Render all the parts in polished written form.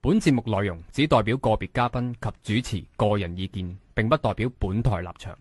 本節目內容只代表個別嘉賓及主持個人意見，並不代表本台立場。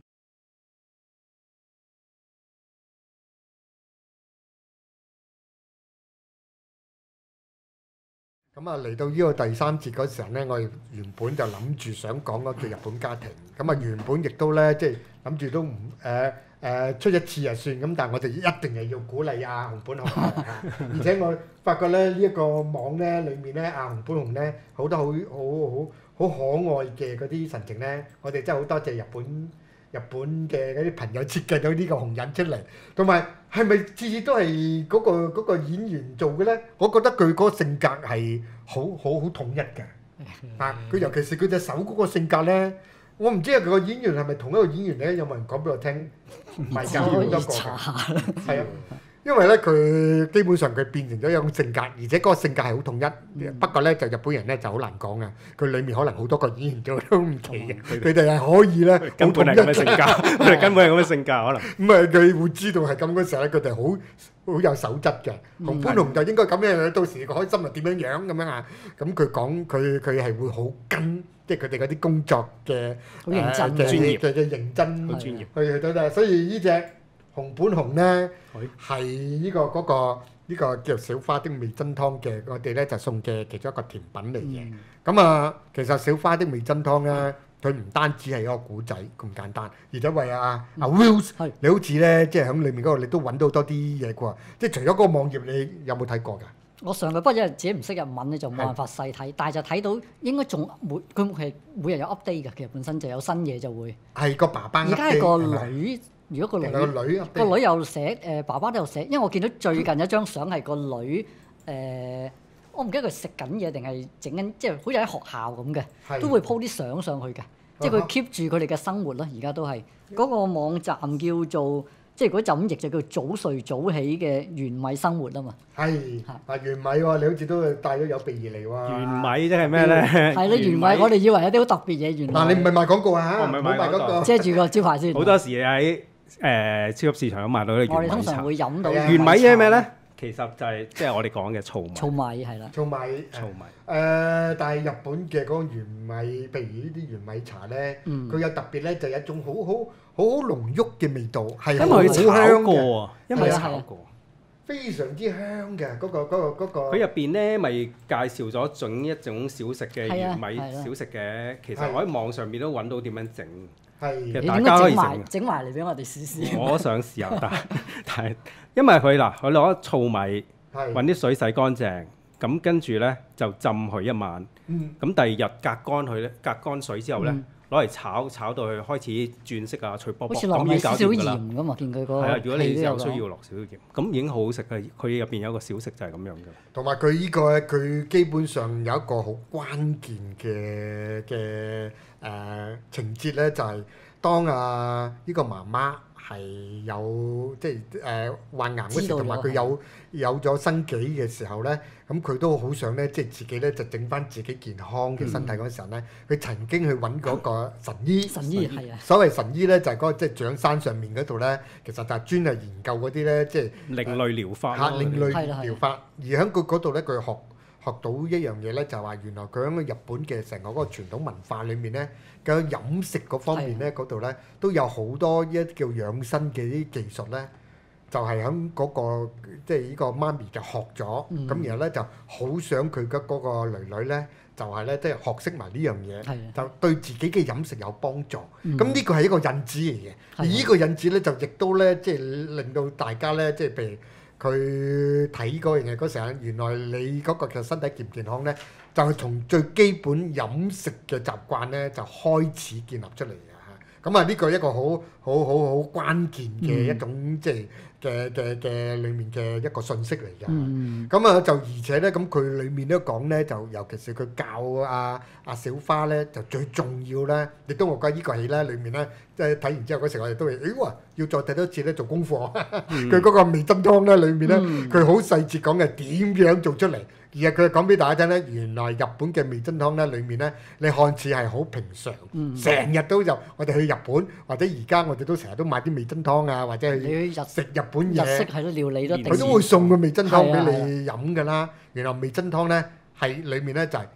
咁啊，嚟到呢個第三節嗰時候咧，我哋原本就諗住想講嗰個日本家庭。咁啊，原本亦都咧，即係諗住都唔出一次就算。咁但係我哋一定係要鼓勵阿熊本熊而且我發覺咧，呢一個網咧裏面咧，阿熊本熊咧好多好可愛嘅嗰啲神情咧，我哋真係好多謝日本嘅嗰啲朋友設計到呢個熊人出嚟，同埋係咪次次都係嗰個演員做嘅咧？我覺得佢嗰個性格係好統一嘅。佢尤其是佢隻手嗰個性格咧，我唔知佢個演員係咪同一個演員咧？有冇人講俾我聽？唔係㗎，好多個㗎。係啊。因為咧，佢基本上佢變成咗一種性格，而且嗰個性格係好統一。不過咧，就日本人咧就好難講啊。佢裡面可能好多個演員做都唔奇嘅，佢哋係可以咧， 根本係咁嘅性格，佢哋根本係咁嘅性格可能。 咁啊，佢會知道係咁嗰時候咧，佢哋好有守則嘅。熊本熊就應該咁樣，到時個開心係點樣咁樣啊？咁佢講佢係會好跟，即係佢哋嗰啲工作嘅好認真專業嘅認真， 好專業去到啦。所以呢隻熊本熊咧係呢個嗰個呢個叫小花的味噌湯嘅，我哋咧就送嘅其中一個甜品嚟嘅。咁啊，其實小花的味噌湯咧，佢唔單止係一個古仔咁簡單，而且為阿 Wills，你好似咧即係喺裏面嗰度，你都揾到多啲嘢啩。即係除咗嗰個網頁，你有冇睇過㗎？ 我上去，不過因為自己唔識日文咧，就冇辦法細睇。但係就睇到應該仲佢係每日有 update嘅，其實本身就有新嘢就會。 係個爸爸 update。 而家係個女，如果個女又寫爸爸都有寫，因為我見到最近一張相係個女我唔記得佢食緊嘢定係整緊，即係好似喺學校咁嘅，都會 po 啲相上去嘅，即係佢 keep 住佢哋嘅生活咯。而家都係嗰個網站叫做。即係如果就咁譯就叫早睡早起嘅原米生活啊嘛。 係原米喎，你好似都帶咗有備而嚟喎。 原米即係咩咧？ 係咯，原米我哋以為有啲好特別嘢，原來。 嗱，你唔係賣廣告啊嚇？ 我唔係賣廣告。 遮住個招牌先。 好多時喺超級市場咁買到啲原米茶。 我哋通常會飲到。 原米係咩咧？其實就係即係我哋講嘅糙米。 糙米係啦。 糙米。但係日本嘅嗰個原米，譬如呢啲原米茶咧，佢有特別咧，就有一種好濃郁嘅味道，係好香嘅。 因為炒過， 非常之香嘅嗰個。 佢入邊咧咪介紹咗整一種小食嘅原米小食嘅，其實我喺網上邊都揾到點樣整。 係。 其實大家可以整埋嚟俾我哋試試。 我想試下，但係因為佢攞糙米揾啲水洗乾淨。咁跟住咧就浸佢一晚，咁第二日隔乾水之後咧，攞嚟炒到佢開始轉色啊，脆卜卜，咁已經搞掂㗎啦。好似落少少鹽㗎嘛，見佢嗰個。係啊，如果你有需要落少少鹽，咁已經好好食嘅。佢入邊有個小食就係咁樣嘅。 同埋佢呢個佢基本上有一個好關鍵嘅情節咧，就係當呢個媽媽係有即係患癌嗰時，同埋佢有咗生幾嘅時候咧，咁佢都好想咧，即係自己咧就整翻自己健康嘅身體嗰時候咧，佢曾經去揾嗰個神醫。神醫係啊。所謂神醫咧，就係嗰個即係長山上面嗰度咧，其實就係專係研究嗰啲咧，即係另類療法。 另類療法。而喺佢嗰度咧，佢學到一樣嘢咧，就係話原來佢喺日本嘅成個嗰個傳統文化裏面咧，嘅飲食嗰方面咧，嗰度咧都有好多一啲叫養生嘅啲技術咧，就係喺嗰個即係呢個媽咪就學咗，咁然後咧就好想佢嘅嗰個囡囡咧，就係咧即係學識埋呢樣嘢，就對自己嘅飲食有幫助。咁呢個係一個引子嚟嘅，而呢個引子咧就亦都咧即係令到大家咧即係譬如。佢睇嗰樣嘢嗰時候，原來你嗰個嘅身體健唔健康咧，就係從最基本飲食嘅習慣咧，就開始建立出嚟嘅嚇。咁啊，呢個一個好關鍵嘅一種即係嘅裡面嘅一個信息嚟㗎。咁啊就而且咧，咁佢裡面都講咧，就尤其是佢教阿小花咧，就最重要咧，亦都我覺得呢個戲咧裡面咧，即係睇完之後嗰時我哋都會，哇！要再睇多次咧做功課。佢嗰個味噌湯咧裡面咧，佢好細節講嘅點樣做出嚟。而係佢講俾大家聽咧，原來日本嘅味噌湯咧裡面咧，你看似係好平常，成日都有。我哋去日本或者而家我哋都成日都買啲味噌湯啊，或者去食日本嘢。日式係咯，料理都佢都會送個味噌湯俾你飲㗎啦。原來味噌湯咧係裡面咧就係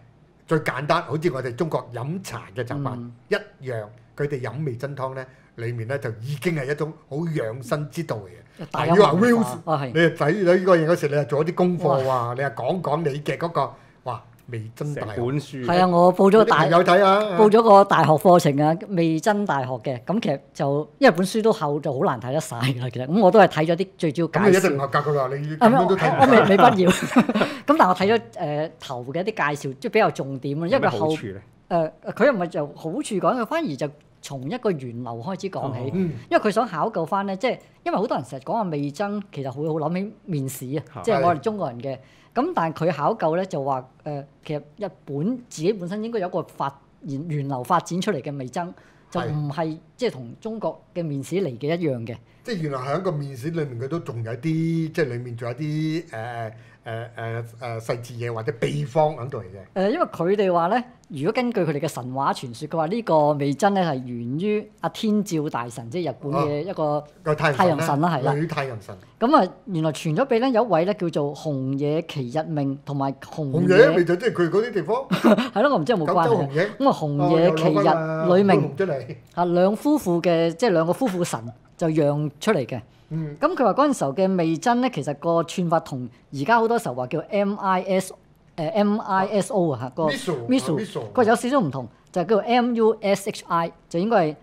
最簡單，好似我哋中國飲茶嘅習慣一樣，佢哋飲味噌湯咧，裡面咧就已經係一種好養生之道嚟嘅。 大如果話 Will，你係睇咗呢個嘢嗰時，你係做咗啲功課喎，你係講你嘅嗰個，哇！味噌大學本書係啊，我報咗個大有睇啊， 報咗個大學課程啊，味噌大學嘅。咁其實就因為本書都厚，就好難睇得晒㗎啦。其實咁我都係睇咗啲最主要介紹。 咁你一定唔合格㗎啦，你咁樣都睇唔我未畢業。咁但係我睇咗頭嘅一啲介紹，即係比較重點啊。因為後佢又唔係就好處講，佢反而就從一個源流開始講起。因為佢想考究翻咧，即係因為好多人成日講話味噌，其實會好諗起麵豉啊，即係我哋中國人嘅。咁但係佢考究咧就話其實日本自己本身應該有一個源流發展出嚟嘅味噌，就唔係即係同中國嘅麵豉嚟嘅一樣嘅。即係原來喺一個麵豉裡面，佢都仲有啲即係裡面仲有啲細節嘢或者秘方喺度嚟嘅。因為佢哋話咧，如果根據佢哋嘅神話傳說，佢話呢個味噌咧係源於阿天照大神，即係日本嘅一個太陽神啦，係啦。 女太陽神。 咁啊，原來傳咗俾咧有一位咧叫做熊野其日命同埋熊野咪就即係佢嗰啲地方。 係咯，我唔知有冇關係。咁啊，熊野其日女命啊，兩夫婦嘅即係兩個夫婦神就釀出嚟嘅。咁佢話嗰陣時候嘅味噌咧，其實個串法同而家好多時候話叫 MISO 啊嚇，個 miso 佢話有少少唔同，就係叫做 MUSHI，就應該係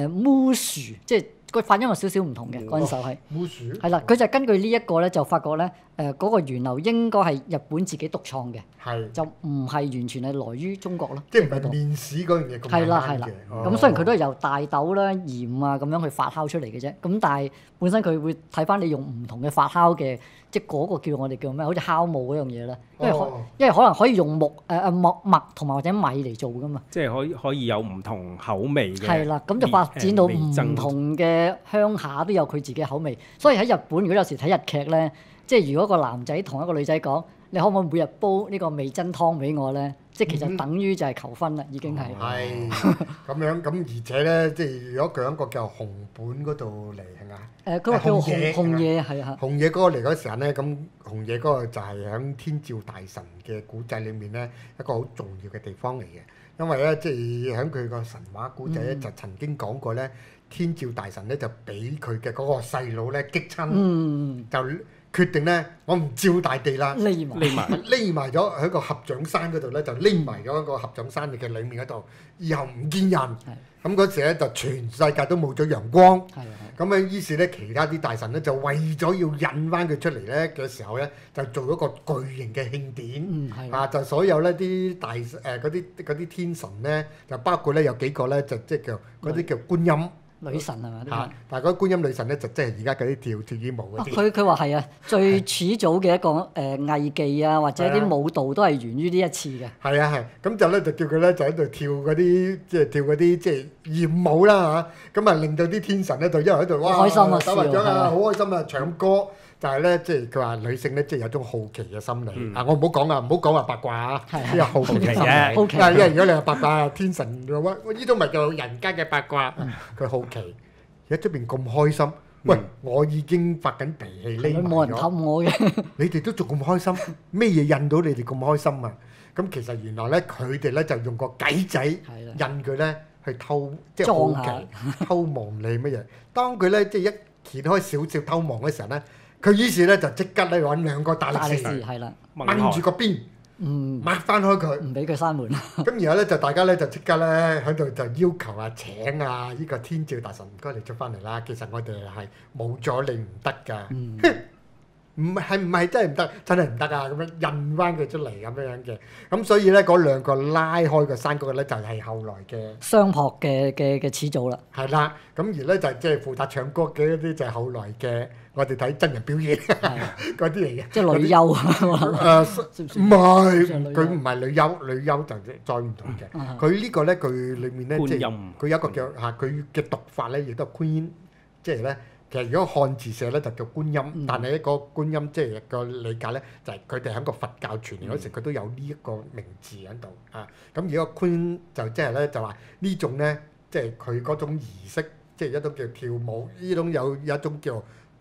musu，即係個發音有少少唔同嘅嗰陣時候係。musu 係啦，佢就根據呢一個咧，就發覺咧嗰個源流應該係日本自己獨創嘅，就唔係完全係來於中國咯。 即係唔係麵豉嗰樣嘢咁簡單嘅。係啦係啦， 咁雖然佢都係由大豆啦、鹽啊咁樣去發酵出嚟嘅啫，咁但係本身佢會睇翻你用唔同嘅發酵嘅，即係嗰個叫我哋叫咩？好似酵母嗰樣嘢啦，因為可能可以用麥同埋或者米嚟做噶嘛。 即係可以有唔同口味嘅。 係啦，咁就發展到唔同嘅鄉下都有佢自己口味，所以喺日本如果有時睇日劇咧。即係如果個男仔同一個女仔講，你可唔可以每日煲呢個味噌湯俾我咧？即係其實等於就係求婚啦，已經係。 係咁樣咁，而且咧，即係如果佢喺個叫熊本嗰度嚟係咪？ 嗰個叫熊野係啊。 熊野嗰個嚟嗰時候咧，咁熊野嗰個就係喺天照大神嘅古仔裏面咧一個好重要嘅地方嚟嘅，因為咧即係喺佢個神話古仔咧就曾經講過咧，天照大神咧就俾佢嘅嗰個細佬咧激親，就決定咧，我唔照大地啦，匿埋咗喺個合掌山嗰度咧，就匿埋咗喺個合掌山嘅裏面嗰度，以後唔見人。咁嗰時咧就全世界都冇咗陽光。咁啊，於是咧其他啲大神咧就為咗要引翻佢出嚟咧嘅時候咧，就做一個巨型嘅慶典。就所有咧啲大嗰啲天神咧，就包括咧有幾個咧就即係叫嗰啲叫觀音。 女神係嘛？ 但係嗰觀音女神咧就即係而家嗰啲跳羽毛嗰啲。 佢話係啊，最始祖嘅一個藝伎啊，或者啲舞蹈都係源於呢一次嘅。 係啊係，咁就咧就叫佢咧就喺度跳嗰啲即係跳嗰啲即係豔舞啦嚇，咁啊令到啲天神咧就一路喺度哇開心啊， 打麻將啊，好開心啊，唱歌。但係咧，即係佢話女性咧，即係有種好奇嘅心理。我唔好講啊，唔好講話八卦啊，即係好奇嘅。因為如果你話八卦，天神嘅話，呢種咪叫人間嘅八卦。佢好奇，而家出邊咁開心，喂，我已經發緊脾氣匿埋咗， 冇人氹我嘅。 你哋都仲咁開心，咩嘢引到你哋咁開心啊？咁其實原來咧，佢哋咧就用個計仔引佢咧去偷，即係好奇偷望你乜嘢。當佢咧即係一揭開少少偷望嘅時候咧。佢於是咧就即刻咧揾兩個大力士，掹住個邊，抹翻開佢， 唔俾佢閂門。 咁然後咧就大家咧就即刻咧喺度就要求啊請啊呢個天照大神唔該你出翻嚟啦，其實我哋係冇咗你唔得㗎，唔係真係唔得，真係唔得啊！咁樣印翻佢出嚟咁樣嘅，咁所以咧嗰兩個拉開個山嗰個咧就係後來嘅相撲嘅始祖啦。 係啦，咁而咧就即係負責唱歌嘅一啲就係後來嘅。我哋睇真人表演嗰啲嚟嘅， 即係女優唔係，佢唔係女優，女優就再唔同嘅。佢呢個咧，佢裡面咧即係佢有一個叫佢嘅讀法咧，亦都係觀音，即係咧其實如果漢字寫咧就叫觀音，但係一個觀音即係個理解咧就係佢哋喺個佛教傳嚟嗰時，佢都有呢一個名字喺度啊。咁如果觀就即係咧就話呢種咧，即係佢嗰種儀式，即係一種叫跳舞，呢種有一種叫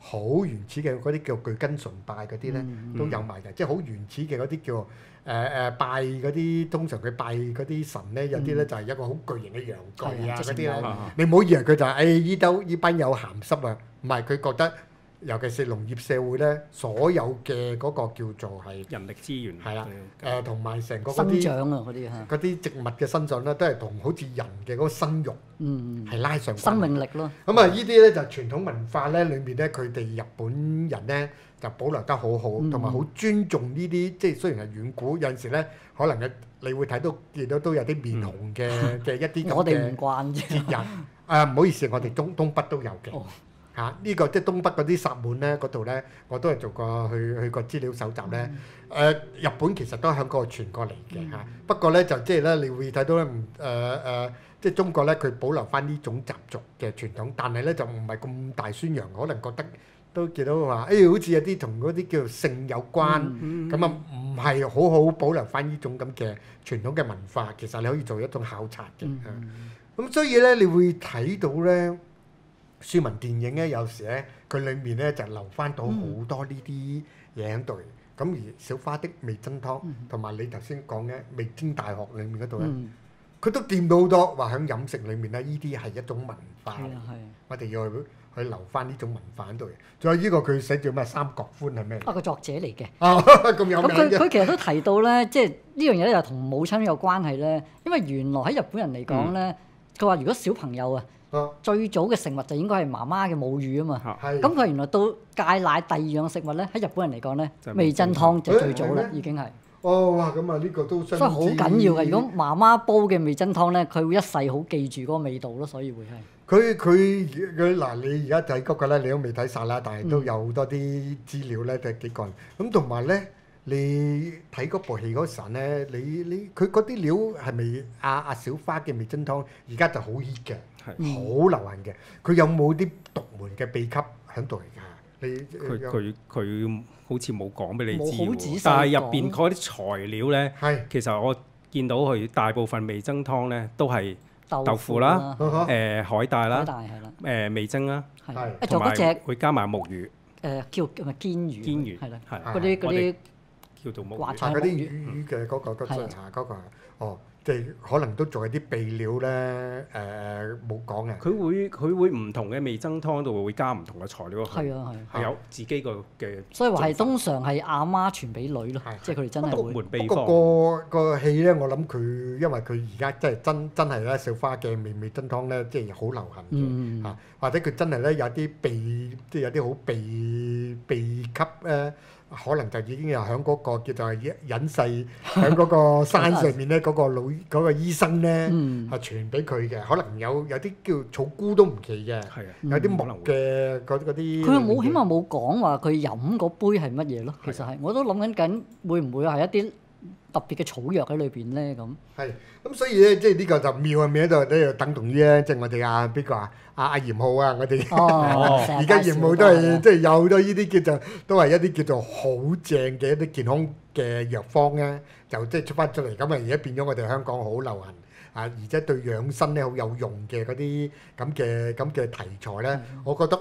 好原始嘅嗰啲叫巨根崇拜嗰啲咧都有埋嘅，即係好原始嘅嗰啲叫拜嗰啲，通常佢拜嗰啲神咧，有啲咧就係一個好巨型嘅羊具啊嗰啲咧，你唔好以為佢就係依班有鹹濕啊，唔係，佢覺得。尤其是農業社會咧，所有嘅嗰個叫做係人力資源， 係啦，同埋成個生長啊嗰啲植物嘅生長咧，都係同好似人嘅嗰個生育係拉上生命力咯。 咁啊，呢啲咧就傳統文化咧裏面咧，佢哋日本人咧就保留得好好，同埋好尊重呢啲，即係雖然係遠古，有陣時咧可能你會睇到見到都有啲面紅嘅一啲咁嘅節日。唔好意思，我哋東北都有嘅。呢個即係東北嗰啲薩滿咧，嗰度咧，我都係做過去個資料搜集咧。日本其實都喺嗰度傳過嚟嘅嚇，不過咧就即係咧，你會睇到咧即係中國咧，佢保留翻呢種習俗嘅傳統，但係咧就唔係咁大宣揚，可能覺得都見到話，好似有啲同嗰啲叫做性有關，咁啊唔係好好保留翻呢種咁嘅傳統嘅文化。其實你可以做一種考察嘅。咁所以咧，你會睇到咧。書文電影咧，有時咧佢裡面咧就留翻到好多呢啲嘢喺度。咁而小花的味噌湯同埋你頭先講嘅味精大學裡面嗰度咧，佢都掂到好多話喺飲食裡面咧，呢啲係一種文化。我哋要去留翻呢種文化喺度。仲有呢個佢寫叫咩三角歡係咩？ 個作者嚟嘅。 咁有名嘅。 咁佢其實都提到咧，即係呢樣嘢咧又同母親有關係咧。因為原來喺日本人嚟講咧，佢話如果小朋友最早嘅食物就應該係媽媽嘅母乳啊嘛，咁佢原來到戒奶第二樣食物咧，喺日本人嚟講咧，味噌湯就最早啦，已經係。 哇！咁啊，呢個都相當之。 所以好緊要嘅，如果媽媽煲嘅味噌湯咧，佢會一世好記住嗰個味道咯，所以會係。 佢嗱，你而家睇嗰個咧，你都未睇晒啦，但係都有好多啲資料咧，都係幾個人。咁同埋咧，你睇嗰部戲嗰陣咧，佢嗰啲料係咪阿小花嘅味噌湯而家就好 hit 嘅？好流行嘅，佢有冇啲獨門嘅秘笈喺度嚟㗎？ 佢好似冇講俾你知喎，但係入邊嗰啲材料咧，其實我見到佢大部分味噌湯咧都係豆腐啦、海帶啦、味噌啦，同埋會加埋木魚， 叫咪堅魚，係啦， 嗰啲叫做木魚，嗰啲魚嘅嗰個即係可能都仲有啲備料咧，冇講嘅。 佢會唔同嘅味噌湯度會加唔同嘅材料。係有自己嘅。 所以話係通常係阿媽傳俾女咯，即係佢哋真係會。 門秘方。 不過個戲咧，我諗佢因為佢而家真係真係咧，小花嘅味噌湯咧，即係好流行嘅嚇，或者佢真係咧有啲即係有啲好秘笈咧。可能就已經又喺嗰個叫做隱世喺嗰個山上面咧，嗰個醫生咧係傳俾佢嘅。可能有啲叫草菇都唔奇嘅，有啲木嘅嗰啲。 佢又冇，起碼冇講話佢飲嗰杯係乜嘢咯。其實係，我都諗緊會唔會係一啲特別嘅草藥喺裏邊咧咁。 係，咁所以咧，即係呢個就妙喺邊度咧？就等同於咧，即係我哋邊個阿嚴浩啊，我哋而家嚴浩都係即係有好多呢啲叫做都係一啲叫做好正嘅一啲健康嘅藥方咧，就即係出翻出嚟咁啊！而家變咗我哋香港好流行而且對養生咧好有用嘅嗰啲咁嘅題材咧，我覺得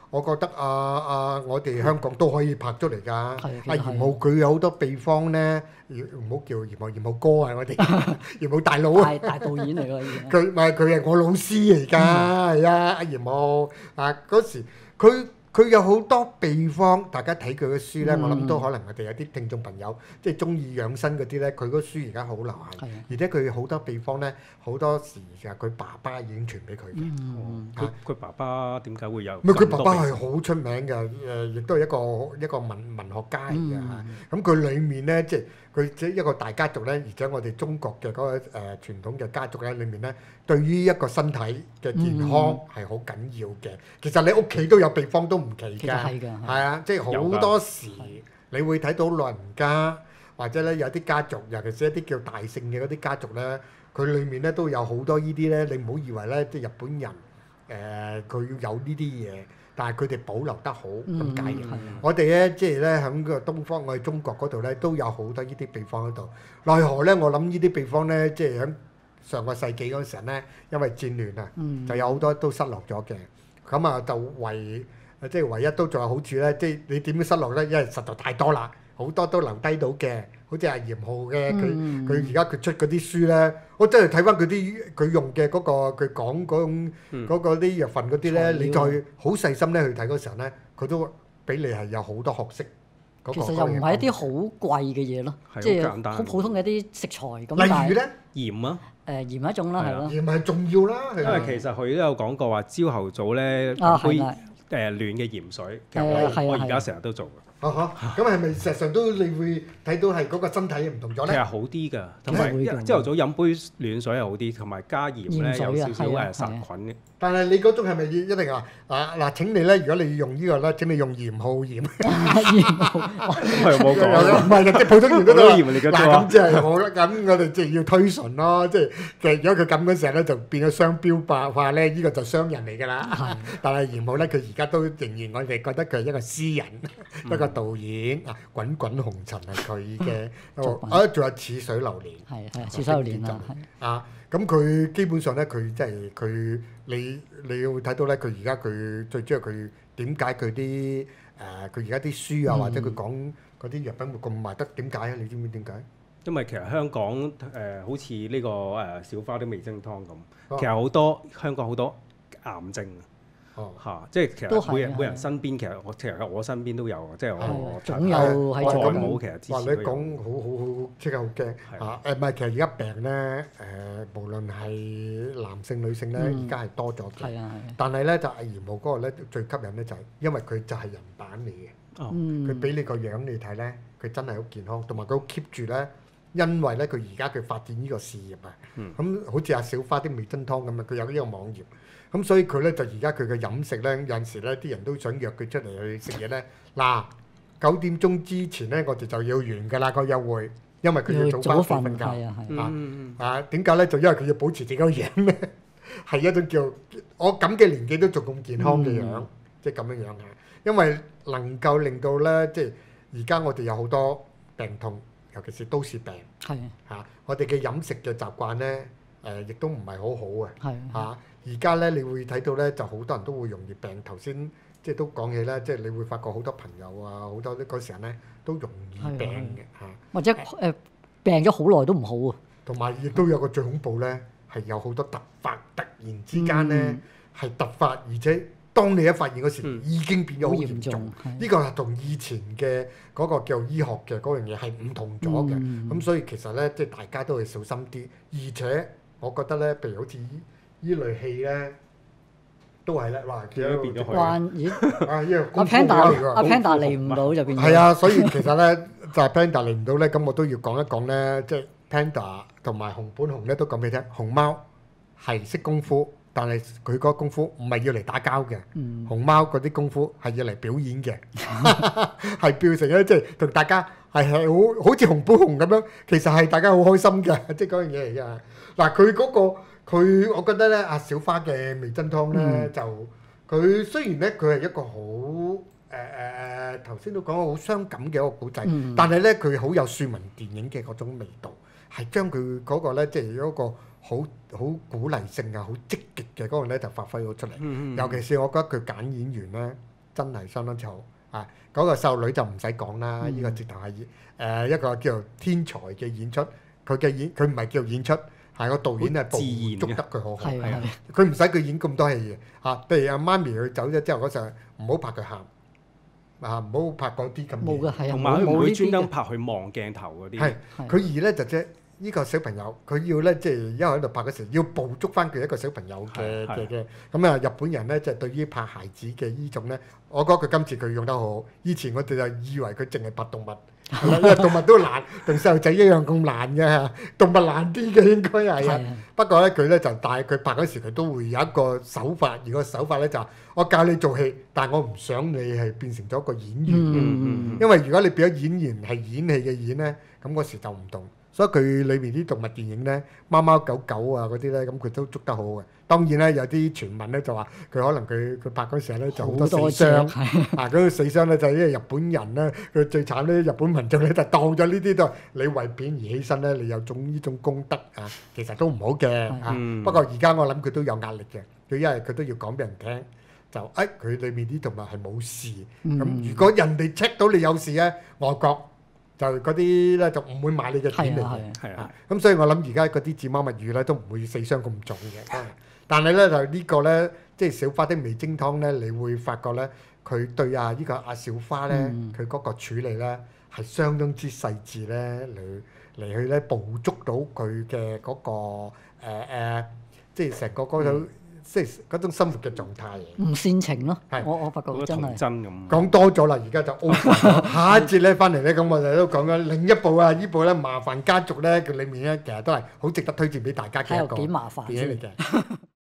我哋香港都可以拍出嚟㗎。阿嚴浩佢有好多秘方咧，唔好叫嚴浩哥啊！我哋嚴浩大佬啊， 大導演嚟㗎， 佢係我老師嚟㗎，係阿嚴浩嗰時佢有好多秘方，大家睇佢嘅書咧，我諗都可能我哋有啲聽眾朋友即係中意養生嗰啲咧，佢嗰書而家好流行，而且佢好多秘方咧，好多時就佢爸爸已經傳俾佢嘅。 佢爸爸點解會有？ 佢爸爸係好出名嘅，亦都係一個文學家嚟嘅嚇。咁佢裡面咧，即係佢即係一個大家族咧，而且我哋中國嘅嗰個傳統嘅家族咧，裡面咧，對於一個身體嘅健康係好緊要嘅。其實你屋企都有秘方都唔奇㗎，係啊，即係好多時你會睇到老人家或者咧有啲家族，尤其是一啲叫大姓嘅嗰啲家族咧，佢裡面咧都有好多呢啲咧。你唔好以為咧，即係日本人佢有呢啲嘢，但係佢哋保留得好咁解嘅。我哋咧即係咧喺個東方，我哋中國嗰度咧都有好多呢啲秘方喺度。奈何咧，我諗呢啲秘方咧，即係喺上個世紀嗰陣時咧，因為戰亂啊，就有好多都失落咗嘅。咁啊就為即係唯一都仲有好處咧，即係你點樣失落咧？因為實在太多啦，好多都留低到嘅。好似阿嚴浩嘅，佢而家佢出嗰啲書咧，我真係睇翻佢用嘅嗰個佢講嗰個啲藥粉嗰啲咧，你再好細心咧去睇嗰時候咧，佢都俾你係有好多學識。 其實又唔係一啲好貴嘅嘢咯，即係好普通嘅一啲食材咁。 例如咧， 鹽啊， 鹽係一種啦，係咯。 鹽係重要啦， 因為其實佢都有講過話，朝頭早咧杯暖嘅鹽水，其實我而家成日都做嘅。 咁係咪實際上都你會睇到係嗰個身體唔同咗咧？ 其實好啲㗎，同埋朝頭早飲杯暖水係好啲，同埋加鹽咧有少少殺菌嘅。 但係你嗰種係咪一定話嗱？請你咧，如果你用呢個咧，請你用鹽號鹽。 鹽號係冇講， 唔係即係普通鹽都得。 鹽嚟嘅啫。 咁即係我哋即係要推崇咯，即係如果佢咁嗰時候咧，就變咗商標化咧，呢個就商人嚟㗎啦。但係鹽號咧，佢而家都仍然我哋覺得佢係一個詩人，一個導演啊，滾滾紅塵係佢嘅，仲有似水流年， 係似水流年啊，咁佢基本上咧，佢即係佢你要睇到咧，佢而家佢最主要佢點解佢啲佢而家啲書啊，或者佢講嗰啲藥品會咁賣得？點解啊？你知唔知點解？ 因為其實香港好似呢個小花啲味精湯咁，其實好多香港好多癌症。即係其實每人身邊其實我身邊都有，即係我總有係外母其實之前都有。 話你講好即刻好驚嚇！唔係，其實而家病咧無論係男性女性咧，而家係多咗嘅。但係咧就阿嚴浩嗰個咧最吸引咧就係因為佢就係人版嚟嘅。佢俾你個樣你睇咧，佢真係好健康，同埋佢好 keep 住咧。因為咧佢而家佢發展呢個事業啊，咁好似阿小花啲味噌湯咁啊，佢有呢個網頁。咁所以佢咧就而家佢嘅飲食咧，有陣時咧啲人都想約佢出嚟去食嘢咧。嗱，9點鐘之前咧，我哋就要完㗎啦個約會，因為佢要早翻瞓覺。點解咧？就因為佢要保持自己個樣咧，係一種叫我咁嘅年紀都仲咁健康嘅樣，即係咁樣樣嘅。因為能夠令到咧，即係而家我哋有好多病痛，尤其是都市病。我哋嘅飲食嘅習慣咧，亦都唔係好好嘅。而家咧，你會睇到咧，就好多人都會容易病。頭先即係都講起咧，即係你會發覺好多朋友啊，好多嗰時候咧都容易病嘅嚇。 或者病咗好耐都唔好啊。 同埋亦都有個最恐怖咧，係有好多突發，突然之間咧係突發，而且當你一發現嗰時已經變咗好嚴重。呢個係同以前嘅嗰個叫醫學嘅嗰樣嘢係唔同咗嘅。咁所以其實咧，即係大家都要小心啲。而且我覺得咧，譬如好似依類戲咧，都係咧，哇！變咗佢。阿 Panda 嚟唔到就變咗。 係啊，所以其實咧就係 Panda 嚟唔到咧，咁我都要講一講咧，即係 Panda 同埋熊本熊咧都講俾你聽，熊貓係識功夫，但係佢嗰個功夫唔係要嚟打交嘅，熊貓嗰啲功夫係要嚟表演嘅，係變成咧即係同大家係好似熊本熊咁樣，其實係大家好開心嘅，即係嗰樣嘢嚟㗎。嗱，佢嗰個。我覺得咧，阿小花嘅味噌湯咧，就佢雖然咧，佢係一個好頭先都講好傷感嘅一個古仔，但係咧佢好有庶民電影嘅嗰種味道，係將佢嗰個咧即係嗰個好鼓勵性啊、好積極嘅嗰個咧就發揮咗出嚟。尤其是我覺得佢揀演員咧，真係相當之好啊！嗰個細路女就唔使講啦，呢個直頭係一個叫做天才嘅演出，佢唔係叫演出。係個導演係捕捉得佢好好，佢唔使佢演咁多戲嘅嚇。譬如阿媽咪佢走咗之後嗰陣，唔好拍佢喊唔好拍嗰啲咁嘢。 同埋佢唔會專登拍佢望鏡頭嗰啲。 係佢而咧就即係呢個小朋友，佢要咧即係因為喺度拍嗰時要捕捉翻佢一個小朋友嘅咁啊！日本人咧就對於拍孩子嘅呢種咧，我覺得佢今次佢用得好好。以前我哋就以為佢淨係拍動物。因為動物都難，同細路仔一樣咁難嘅，動物難啲嘅應該係啊。不過咧，佢咧就但係佢拍嗰時佢都會有一個手法，而個手法咧就我教你做戲，但係我唔想你係變成咗個演員嘅，因為如果你變咗演員係演戲嘅演咧，咁嗰時就唔同。所以佢裏面啲動物電影咧，貓貓狗狗啊嗰啲咧，咁佢都捉得好嘅。當然咧，有啲傳聞咧就話佢可能佢拍嗰時候咧就好多死傷，嗰個死傷咧就因為日本人咧，佢最慘咧，日本民眾咧就當咗呢啲都係你為片而犧牲咧，你有呢種功德啊，其實都唔好嘅啊。不過而家我諗佢都有壓力嘅，佢因為佢都要講俾人聽。 就佢裏面啲動物係冇事。咁如果人哋 check 到你有事咧，外國就嗰啲咧就唔會買你嘅片嚟嘅。 係啊， 咁所以我諗而家嗰啲紙貓物語咧都唔會死傷咁重嘅。但係咧就呢個咧，即係小花的味精湯咧，你會發覺咧，佢對呢個阿小花咧，佢嗰個處理咧係相當之細緻咧，嚟去咧捕捉到佢嘅嗰個即係成個嗰種即係嗰種生活嘅狀態。 唔煽情咯， 係我發覺真係真咁講多咗啦，而家就 over 咗。下一節咧翻嚟咧，咁我哋都講緊另一部啊，呢部咧《麻煩家族》咧，佢裡面咧其實都係好值得推薦俾大家嘅一個幾麻煩電影嚟嘅。